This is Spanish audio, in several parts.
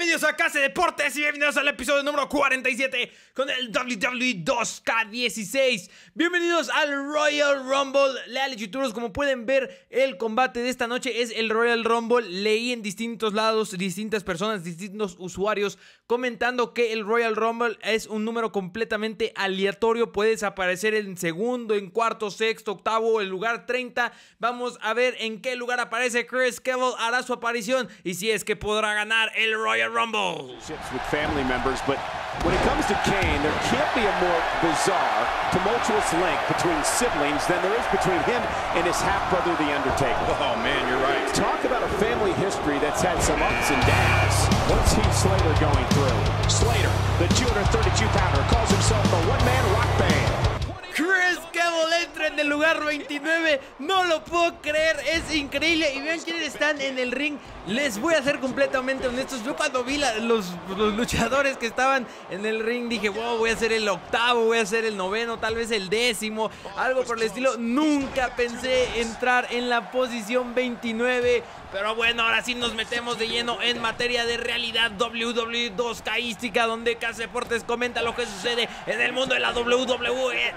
Bienvenidos a Casa de Deportes y bienvenidos al episodio número 47 con el WWE 2K16. Bienvenidos al Royal Rumble. Leales youtubers, como pueden ver, el combate de esta noche es el Royal Rumble. Leí en distintos lados, distintas personas, distintos usuarios comentando que el Royal Rumble es un número completamente aleatorio. Puedes aparecer en segundo, en cuarto, sexto, octavo, el lugar 30. Vamos a ver en qué lugar aparece Chris Cable. Hará su aparición y si es que podrá ganar el Royal Rumble. With family members, but when it comes to Kane, there can't be a more bizarre, tumultuous link between siblings than there is between him and his half-brother, The Undertaker. Oh, man, you're right. Talk about a family history that's had some ups and downs. What's Heath Slater going through? Slater, the 232-pounder, calls himself the one-man rock band. Chris Cable entra en el lugar 29. No lo puedo creer, es increíble. Y vean quiénes están en el ring. Les voy a ser completamente honestos. Yo cuando vi los luchadores que estaban en el ring dije, wow, voy a ser el octavo, voy a ser el noveno, tal vez el décimo, algo por el estilo. Nunca pensé entrar en la posición 29. Pero bueno, ahora sí nos metemos de lleno en materia de realidad WWE 2Kística, donde Casa Deportes comenta lo que sucede en el mundo de la WWE.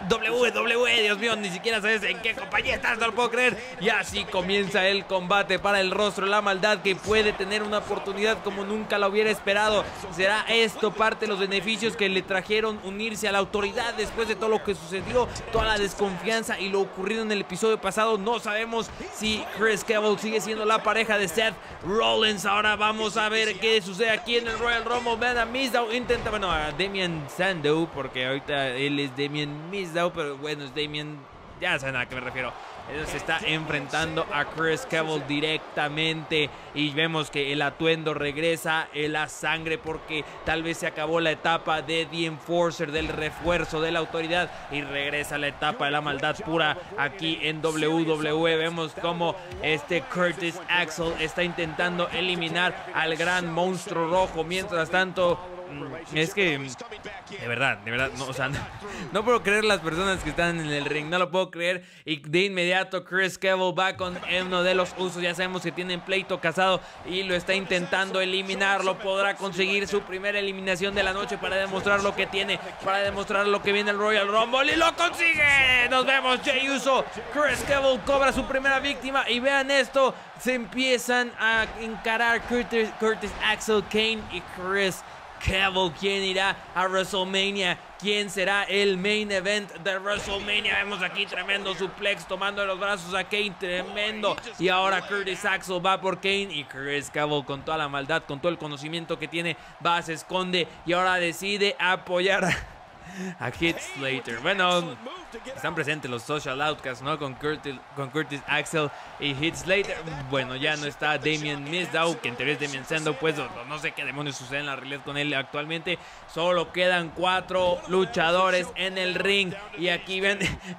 Dios mío, ni siquiera sabes en qué compañía estás, no lo puedo creer. Y así comienza el combate para el rostro de la maldad, que puede tener una oportunidad como nunca la hubiera esperado. ¿Será esto parte de los beneficios que le trajeron unirse a la autoridad después de todo lo que sucedió, toda la desconfianza y lo ocurrido en el episodio pasado? No sabemos si Chris Cable sigue siendo la pareja de Seth Rollins. Ahora vamos a ver qué sucede aquí en el Royal Rumble. Vean a Mizdow intenta, bueno, a Damien Sandow, porque ahorita él es Damien Mizdow, pero bueno, es Damien, ya saben a qué me refiero. Él se está enfrentando a Chris Cable directamente y vemos que el atuendo regresa, la sangre, porque tal vez se acabó la etapa de The Enforcer, del refuerzo de la autoridad, y regresa la etapa de la maldad pura aquí en WWE. Vemos como Curtis Axel está intentando eliminar al gran monstruo rojo. Mientras tanto, es que de verdad, no, o sea, no puedo creer las personas que están en el ring, no lo puedo creer. Y de inmediato Chris Cable va con uno de los usos. Ya sabemos que tienen pleito casado y lo está intentando eliminar. Lo podrá conseguir, su primera eliminación de la noche, para demostrar lo que tiene, para demostrar lo que viene el Royal Rumble, y lo consigue. Nos vemos, Jey Uso. Chris Cable cobra su primera víctima y vean esto, se empiezan a encarar Curtis Axel, Kane y Chris Cable. ¿Quién irá a WrestleMania? ¿Quién será el main event de WrestleMania? Vemos aquí tremendo suplex tomando de los brazos a Kane, tremendo. Y ahora Curtis Axel va por Kane, y Chris Cable, con toda la maldad, con todo el conocimiento que tiene, va, se esconde y ahora decide apoyar a Heath Slater. Bueno, están presentes los Social Outcasts, ¿no? Con Curtis Axel y Heath Slater. Bueno, ya no está Damien Mizdow, que en teoría es Damien Sandow, pues no sé qué demonios sucede en la realidad con él actualmente. Solo quedan 4 luchadores en el ring. Y aquí ven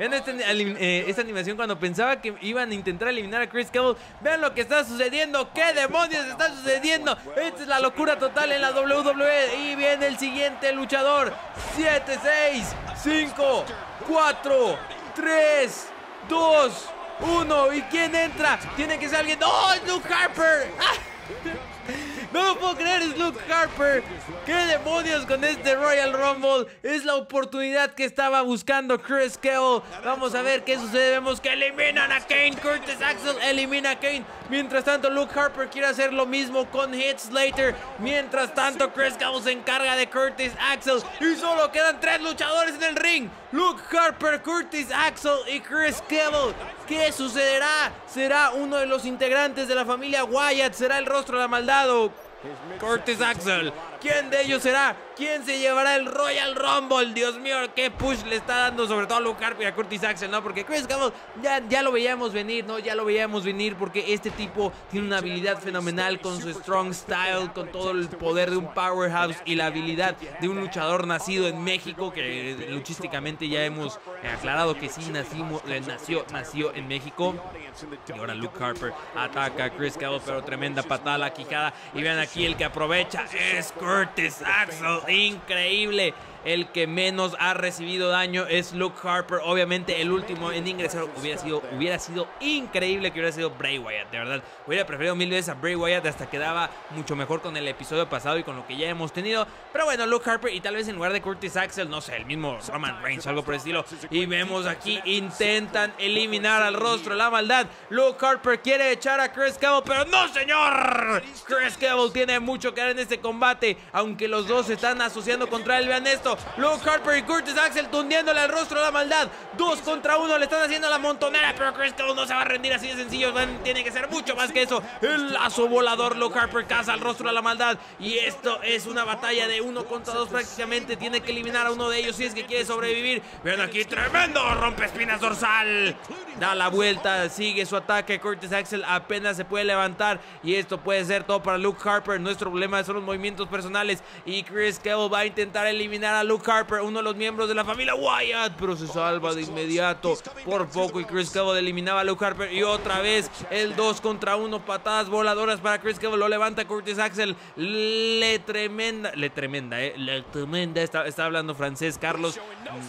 esta animación cuando pensaba que iban a intentar eliminar a Chris Cable. Vean lo que está sucediendo. ¿Qué demonios está sucediendo? Esta es la locura total en la WWE. Y viene el siguiente luchador. 7, 6, 5, 4, 3, 2, 1. ¿Y quién entra? Tiene que ser alguien. ¡Oh, es Luke Harper! ¡Ah! No lo puedo creer, es Luke Harper. ¿Qué demonios con este Royal Rumble? Es la oportunidad que estaba buscando Chris Cable. Vamos a ver qué sucede. Vemos que eliminan a Kane. Curtis Axel elimina a Kane. Mientras tanto, Luke Harper quiere hacer lo mismo con Heath Slater. Mientras tanto, Chris Cable se encarga de Curtis Axel. Y solo quedan 3 luchadores en el ring: Luke Harper, Curtis Axel y Chris Cable. ¿Qué sucederá? ¿Será uno de los integrantes de la familia Wyatt? ¿Será el rostro de la maldad o Curtis Axel? ¿Quién de ellos será? ¿Quién se llevará el Royal Rumble? Dios mío, qué push le está dando sobre todo a Luke Harper y a Curtis Axel, ¿no? Porque Chris Cable ya lo veíamos venir, ¿no? Ya lo veíamos venir, porque este tipo tiene una habilidad fenomenal con su strong style, con todo el poder de un powerhouse y la habilidad de un luchador nacido en México, que luchísticamente ya hemos aclarado que sí nació en México. Y ahora Luke Harper ataca a Chris Cable, pero tremenda patada a la quijada. Y vean aquí, el que aprovecha es Curtis Axel. Increíble. el que menos ha recibido daño es Luke Harper. Obviamente el último en ingresar hubiera sido increíble que hubiera sido Bray Wyatt, de verdad. Hubiera preferido mil veces a Bray Wyatt, hasta quedaba mucho mejor con el episodio pasado y con lo que ya hemos tenido. Pero bueno, Luke Harper, y tal vez en lugar de Curtis Axel, no sé, el mismo Roman Reigns o algo por el estilo. Y vemos aquí, intentan eliminar al Rostro de la Maldad. Luke Harper quiere echar a Chris Cable, pero ¡no, señor! Chris Cable tiene mucho que dar en este combate, aunque los dos se están asociando contra él. Vean esto, Luke Harper y Curtis Axel tundiéndole al Rostro de la Maldad. 2 contra 1, le están haciendo la montonera, pero Chris Cable no se va a rendir así de sencillo. Tiene que ser mucho más que eso. El lazo volador, Luke Harper caza al Rostro de la Maldad, y esto es una batalla de 1 contra 2 prácticamente. Tiene que eliminar a uno de ellos si es que quiere sobrevivir. Vean aquí, tremendo rompeespinas dorsal. Da la vuelta, sigue su ataque. Curtis Axel apenas se puede levantar, y esto puede ser todo para Luke Harper. Nuestro problema son los movimientos personales, y Chris Cable va a intentar eliminar a Luke Harper, uno de los miembros de la familia Wyatt, pero se salva de inmediato por poco, y Chris Cable eliminaba a Luke Harper. Y otra vez el 2 contra 1, patadas voladoras para Chris Cable. Lo levanta Curtis Axel. Le tremenda, está hablando francés Carlos.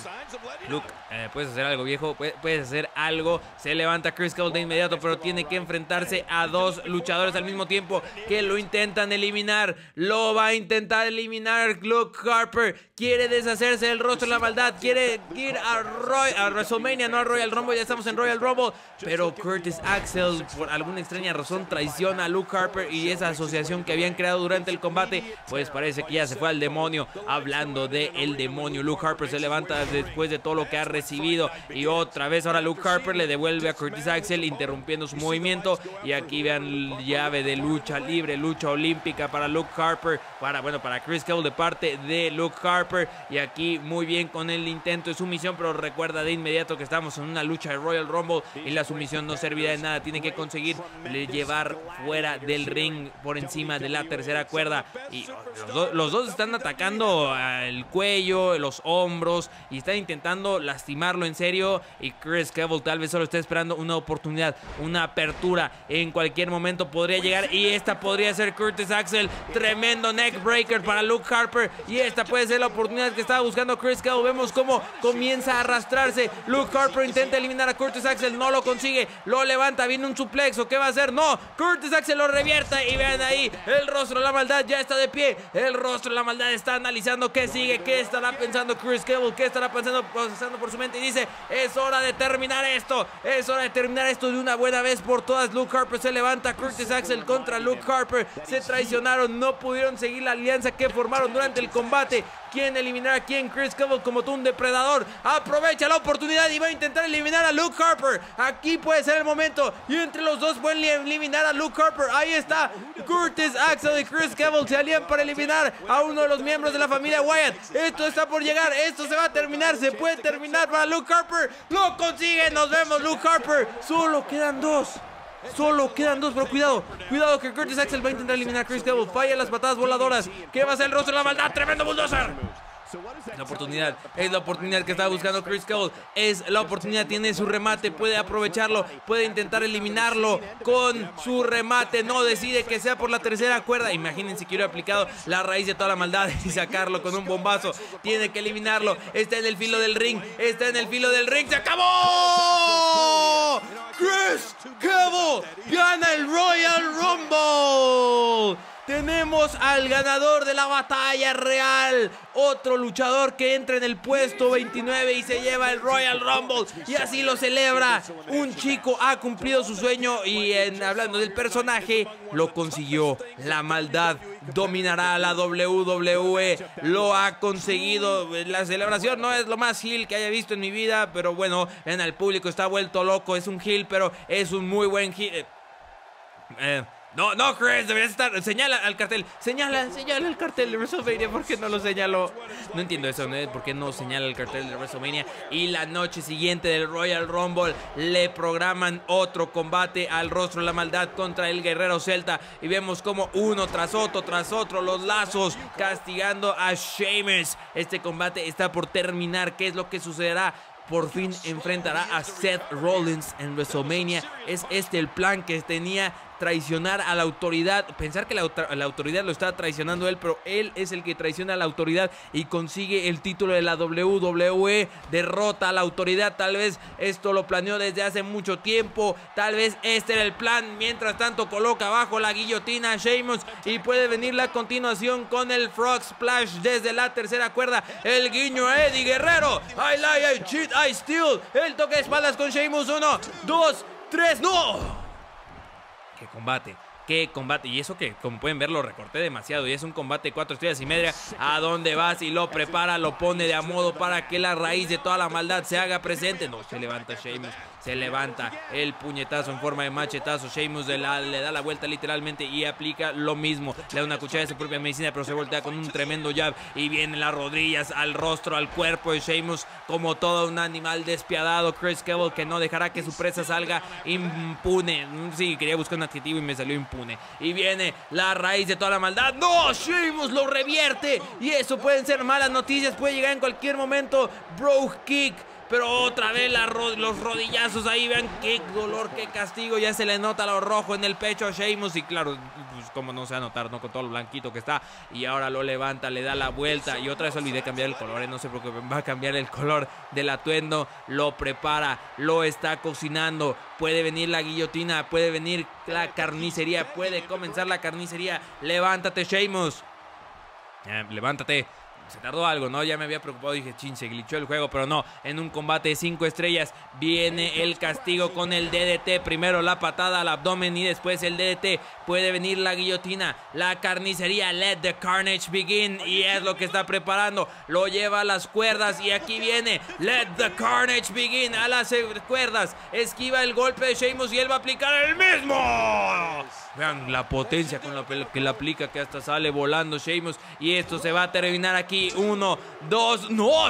Luke, puedes hacer algo, viejo, puedes hacer algo. Se levanta Chris Cable de inmediato, pero tiene que enfrentarse a 2 luchadores al mismo tiempo que lo intentan eliminar. Lo va a intentar eliminar Luke Harper. Quiere deshacerse del Rostro de la Maldad, quiere ir a WrestleMania, no a Royal Rumble. Ya estamos en Royal Rumble, pero Curtis Axel por alguna extraña razón traiciona a Luke Harper, y esa asociación que habían creado durante el combate pues parece que ya se fue al demonio. Hablando de el demonio, Luke Harper se levanta después de todo lo que ha recibido, y otra vez ahora Luke Harper le devuelve a Curtis Axel, interrumpiendo su movimiento. Y aquí vean, llave de lucha libre, lucha olímpica para Luke Harper, para Chris Cable de parte de Luke Harper. Y aquí muy bien con el intento de sumisión, pero recuerda de inmediato que estamos en una lucha de Royal Rumble y la sumisión no servirá de nada. Tiene que conseguir llevar fuera del ring por encima de la tercera cuerda, y los dos están atacando el cuello, los hombros, y están intentando lastimarlo en serio. Y Chris Cable tal vez solo está esperando una oportunidad, una apertura. En cualquier momento podría llegar, y esta podría ser Curtis Axel. Tremendo neck breaker para Luke Harper, y esta puede ser la oportunidad que estaba buscando Chris Cable. Vemos cómo comienza a arrastrarse. Luke Harper intenta eliminar a Curtis Axel, no lo consigue, lo levanta, viene un suplexo. ¿Qué va a hacer? No, Curtis Axel lo revierte, y vean ahí, el Rostro de la Maldad ya está de pie. El Rostro de la Maldad está analizando qué sigue, qué estará pensando Chris Cable, qué estará procesando por su mente, y dice: es hora de terminar esto, es hora de terminar esto de una buena vez por todas. Luke Harper se levanta, Curtis Axel contra Luke Harper, se traicionaron, no pudieron seguir la alianza que formaron durante el combate. ¿Quién eliminar a quién? Chris Cable, como tú, un depredador, aprovecha la oportunidad y va a intentar eliminar a Luke Harper. Aquí puede ser el momento, y entre los dos pueden eliminar a Luke Harper. Ahí está, Curtis Axel y Chris Cable se alían para eliminar a uno de los miembros de la familia Wyatt. Esto está por llegar, esto se va a terminar, se puede terminar para Luke Harper. Lo consigue, nos vemos, Luke Harper. Solo quedan 2. Pero cuidado que Curtis Axel va a intentar eliminar a Chris Cable. Falla las patadas voladoras. ¿Qué va a ser el Rostro de la Maldad? ¡Tremendo bulldozer! Es la oportunidad que estaba buscando Chris Cable. Es la oportunidad, tiene su remate, puede aprovecharlo, puede intentar eliminarlo con su remate. No, decide que sea por la tercera cuerda. Imagínense que hubiera aplicado la raíz de toda la maldad y sacarlo con un bombazo. Tiene que eliminarlo. Está en el filo del ring. ¡Se acabó! Chris Cable gana el Royal Rumble. Tenemos al ganador de la batalla real, otro luchador que entra en el puesto 29 y se lleva el Royal Rumble, y así lo celebra. Un chico ha cumplido su sueño, y hablando del personaje, lo consiguió. La maldad dominará la WWE, lo ha conseguido. La celebración no es lo más heel que haya visto en mi vida, pero bueno, en el público está vuelto loco. Es un heel, pero es un muy buen heel. No, Chris, deberías estar. Señala al cartel. Señala el cartel de WrestleMania. ¿Por qué no lo señaló? No entiendo eso, ¿no? ¿Por qué no señala el cartel de WrestleMania? Y la noche siguiente del Royal Rumble le programan otro combate al Rostro de la Maldad contra el Guerrero Celta. Y vemos como uno tras otro, los lazos castigando a Sheamus. Este combate está por terminar. ¿Qué es lo que sucederá? Por fin enfrentará a Seth Rollins en WrestleMania. Es este el plan que tenía traicionar a la autoridad, pensar que la autoridad lo está traicionando él, pero él es el que traiciona a la autoridad y consigue el título de la WWE, derrota a la autoridad. Tal vez esto lo planeó desde hace mucho tiempo, tal vez este era el plan. Mientras tanto coloca abajo la guillotina a Sheamus y puede venir la continuación con el Frog Splash desde la tercera cuerda, el guiño a Eddie Guerrero, I lie, I cheat, I steal, el toque de espaldas con Sheamus, 1, 2, 3, ¡no! ¡Qué combate! ¡Qué combate! Y eso que, como pueden ver, lo recorté demasiado. Y es un combate 4 estrellas y media. ¿A dónde vas? Y lo prepara, lo pone de a modo para que la raíz de toda la maldad se haga presente. No, se levanta Sheamus. Se levanta el puñetazo en forma de machetazo. Sheamus le da la vuelta literalmente y aplica lo mismo. Le da una cuchara de su propia medicina, pero se voltea con un tremendo jab. Y vienen las rodillas al rostro, al cuerpo de Sheamus, como todo un animal despiadado. Chris Cable, que no dejará que su presa salga impune. Sí, quería buscar un adjetivo y me salió impune. Y viene la raíz de toda la maldad. ¡No! Sheamus lo revierte. Y eso pueden ser malas noticias. Puede llegar en cualquier momento. Brogue kick. Pero otra vez los rodillazos ahí, vean qué dolor, qué castigo. Ya se le nota lo rojo en el pecho a Sheamus. Y claro, pues como no se va a notar, ¿no? Con todo lo blanquito que está. Y ahora lo levanta, le da la vuelta. Y otra vez olvidé cambiar el color, no sé por qué va a cambiar el color del atuendo. Lo prepara, lo está cocinando. Puede venir la guillotina, puede venir la carnicería, puede comenzar la carnicería. Levántate, Sheamus. Levántate. Se tardó algo, ¿no? Ya me había preocupado, dije, chin, se glitchó el juego, pero no. En un combate de 5 estrellas viene el castigo con el DDT. Primero la patada al abdomen y después el DDT. Puede venir la guillotina, la carnicería. Let the carnage begin. Y es lo que está preparando. Lo lleva a las cuerdas y aquí viene. Let the carnage begin. A las cuerdas. Esquiva el golpe de Sheamus y él va a aplicar el mismo. Vean la potencia con la que la aplica, que hasta sale volando Sheamus. Y esto se va a terminar aquí. 1, 2, no,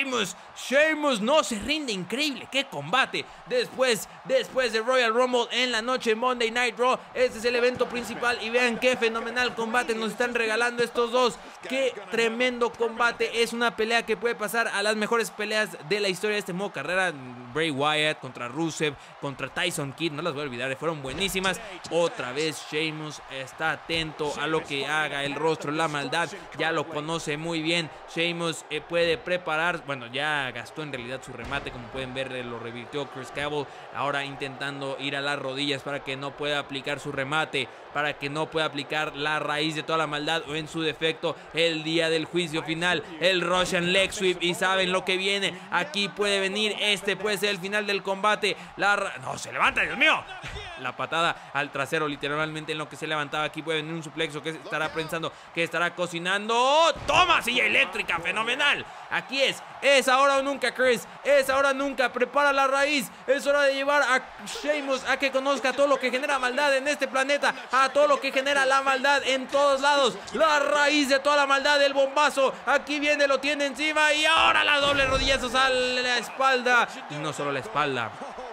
Sheamus no se rinde, increíble, qué combate. Después de Royal Rumble en la noche Monday Night Raw, este es el evento principal y vean qué fenomenal combate nos están regalando estos dos. Qué tremendo combate, es una pelea que puede pasar a las mejores peleas de la historia de este modo carrera. Bray Wyatt contra Rusev, contra Tyson Kidd, no las voy a olvidar, fueron buenísimas. Otra vez Sheamus está atento a lo que haga el rostro, la maldad, ya lo conoce muy bien. Sheamus puede preparar, bueno, ya gastó en realidad su remate, como pueden ver, lo revirtió Chris Cable, ahora intentando ir a las rodillas para que no pueda aplicar su remate, para que no pueda aplicar la raíz de toda la maldad, o en su defecto el día del juicio final, el Russian Leg Sweep. Y saben lo que viene, aquí puede venir, este puede ser el final del combate. No, se levanta, Dios mío. La patada al trasero, literalmente en lo que se levantaba. Aquí puede venir un suplexo que estará pensando, que estará cocinando. ¡Toma! Silla eléctrica, fenomenal. Aquí es ahora o nunca, Chris, es ahora o nunca. Prepara la raíz, es hora de llevar a Sheamus a que conozca todo lo que genera maldad en este planeta, a todo lo que genera la maldad en todos lados. La raíz de toda la maldad, el bombazo, aquí viene, lo tiene encima y ahora la doble rodillazos a la espalda. Y no solo la espalda,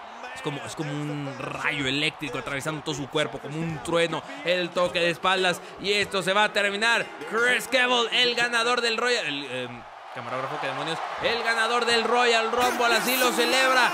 es como un rayo eléctrico atravesando todo su cuerpo, como un trueno, el toque de espaldas. Y esto se va a terminar. Chris Cable, el ganador del Royal... camarógrafo, qué demonios. El ganador del Royal Rumble, así lo celebra.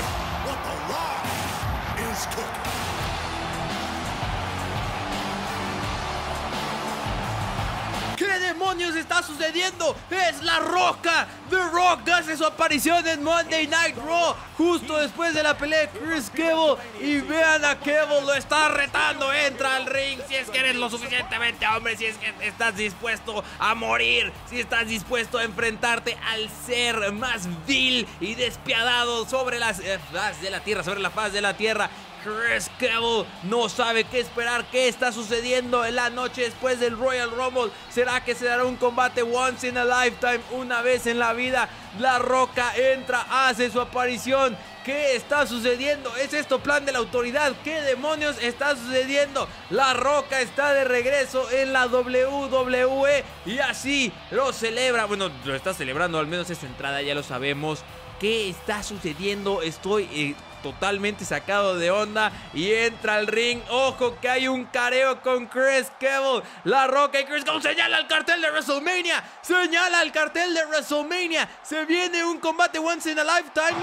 ¿Qué demonios está sucediendo? Es La Roca. The Rock hace su aparición en Monday Night Raw justo después de la pelea de Chris Cable. Y vean a Cable, lo está retando. Entra al ring si es que eres lo suficientemente hombre, si es que estás dispuesto a morir, si estás dispuesto a enfrentarte al ser más vil y despiadado sobre la faz de la tierra, sobre la faz de la tierra. Chris Cable no sabe qué esperar, qué está sucediendo en la noche después del Royal Rumble. ¿Será que se dará un combate once in a lifetime, una vez en la vida? La Roca entra, hace su aparición. ¿Qué está sucediendo? ¿Es esto plan de la autoridad? ¿Qué demonios está sucediendo? La Roca está de regreso en la WWE y así lo celebra. Bueno, lo está celebrando, al menos es su entrada, ya lo sabemos. ¿Qué está sucediendo? Estoy totalmente sacado de onda. Y entra al ring. Ojo que hay un careo con Chris Cable. La Roca y Chris Cable señala el cartel de WrestleMania. Señala el cartel de WrestleMania. Se viene un combate once in a lifetime.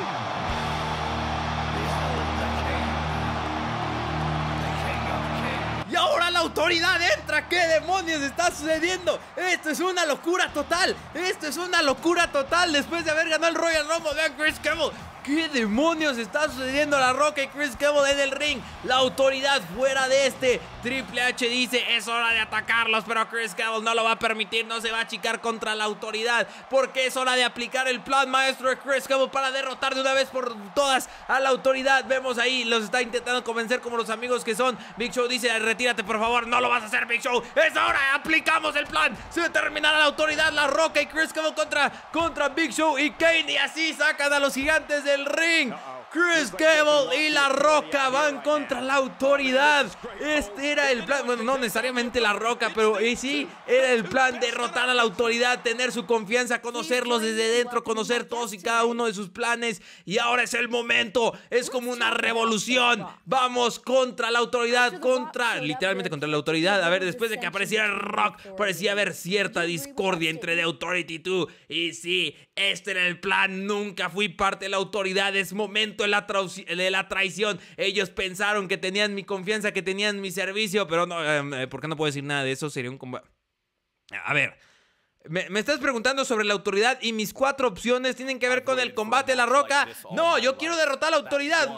la autoridad entra. ¿Qué demonios está sucediendo? Esto es una locura total. Esto es una locura total. Después de haber ganado el Royal Rumble, vean Chris Gable. ¿Qué demonios está sucediendo? La Roca y Chris Gable en el ring. La autoridad fuera de este. Triple H dice, es hora de atacarlos, pero Chris Gable no lo va a permitir. No se va a achicar contra la autoridad, porque es hora de aplicar el plan maestro de Chris Gable para derrotar de una vez por todas a la autoridad. Vemos ahí, los está intentando convencer como los amigos que son. Big Show dice, retírate por favor. No lo vas a hacer, Big Show. Es ahora, aplicamos el plan. Se terminará la autoridad. La Roca y Chris Gable contra Big Show y Kane. Y así sacan a los gigantes del ring. Chris Gable y La Roca van contra la autoridad. Este era el plan. Bueno, no necesariamente La Roca, pero sí, era el plan: derrotar a la autoridad, tener su confianza, conocerlos desde dentro, conocer todos y cada uno de sus planes. Y ahora es el momento. Es como una revolución. Vamos contra la autoridad, literalmente contra la autoridad. A ver, después de que apareciera Rock, parecía haber cierta discordia entre The Authority 2. Y sí, este era el plan. Nunca fui parte de la autoridad. Es momento de la traición. Ellos pensaron que tenían mi confianza, que tenían mi servicio, pero no, ¿por qué no puedo decir nada de eso? Sería un combate. A ver, me estás preguntando sobre la autoridad y mis 4 opciones tienen que ver con el combate de La Roca. No, yo quiero derrotar a la autoridad.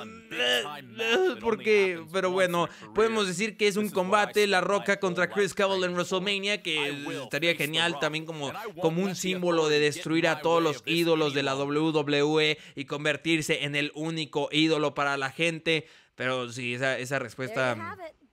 Pero bueno, podemos decir que es un combate La Roca contra Chris Gable en WrestleMania, que estaría genial también como un símbolo de destruir a todos los ídolos de la WWE y convertirse en el único ídolo para la gente. Pero sí, esa respuesta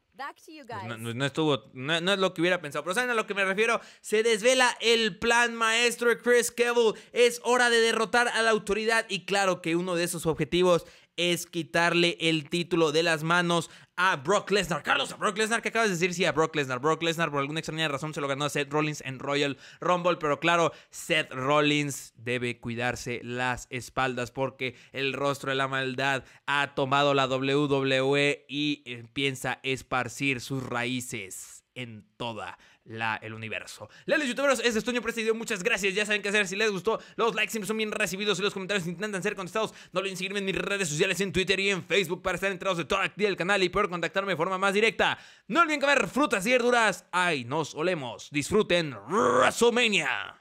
no es lo que hubiera pensado. Pero ¿saben a lo que me refiero? Se desvela el plan maestro de Chris Gable. Es hora de derrotar a la autoridad. Y claro que uno de esos objetivos es quitarle el título de las manos a Brock Lesnar. Carlos, ¿a Brock Lesnar? ¿Qué acabas de decir? Sí, a Brock Lesnar. Brock Lesnar por alguna extraña razón se lo ganó a Seth Rollins en Royal Rumble. Pero claro, Seth Rollins debe cuidarse las espaldas porque el rostro de la maldad ha tomado la WWE y piensa esparcir sus raíces en toda el universo. Leales youtuberos, este es Toño por este video. Muchas gracias, ya saben qué hacer. Si les gustó, los likes siempre son bien recibidos y los comentarios intentan ser contestados. No olviden seguirme en mis redes sociales, en Twitter y en Facebook, para estar enterados de toda la actividad del canal y poder contactarme de forma más directa. No olviden comer frutas y verduras. Ay, nos olemos. Disfruten WrestleMania.